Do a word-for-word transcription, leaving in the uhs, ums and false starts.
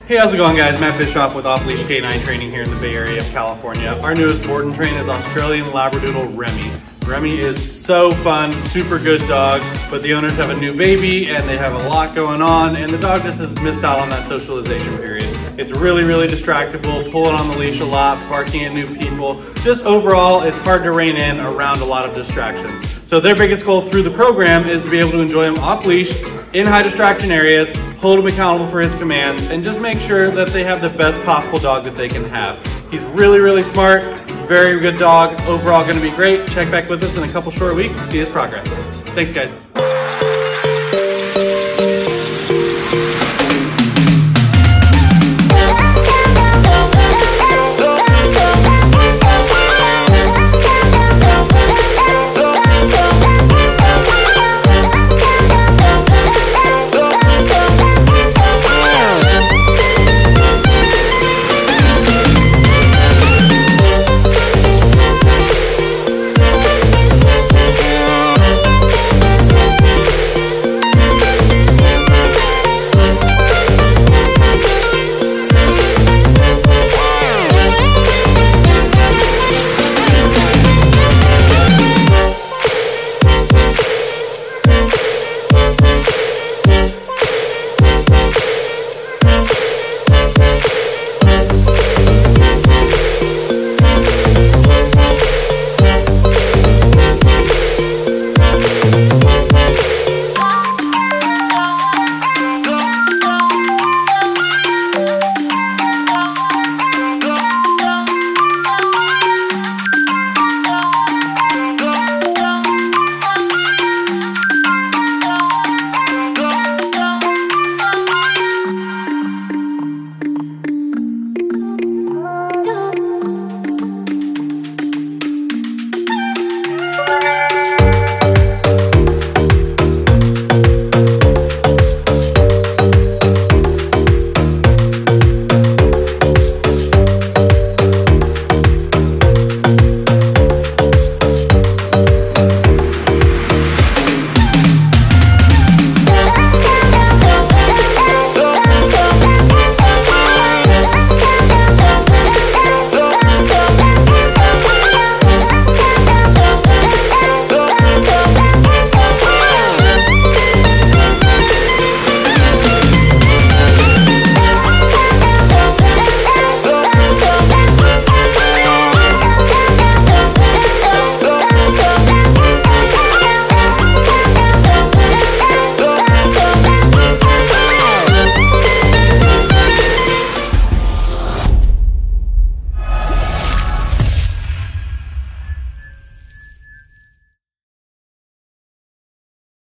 Hey, how's it going, guys? Matt Bischoff with Off-Leash K nine Training here in the Bay Area of California. Our newest board and train is Australian Labradoodle Remy. Remy is so fun, super good dog, but the owners have a new baby and they have a lot going on, and the dog just has missed out on that socialization period. It's really, really distractible, pulling on the leash a lot, barking at new people. Just overall, it's hard to rein in around a lot of distractions. So their biggest goal through the program is to be able to enjoy him off leash, in high distraction areas, hold him accountable for his commands, and just make sure that they have the best possible dog that they can have. He's really, really smart, very good dog, overall gonna be great. Check back with us in a couple short weeks to see his progress. Thanks, guys.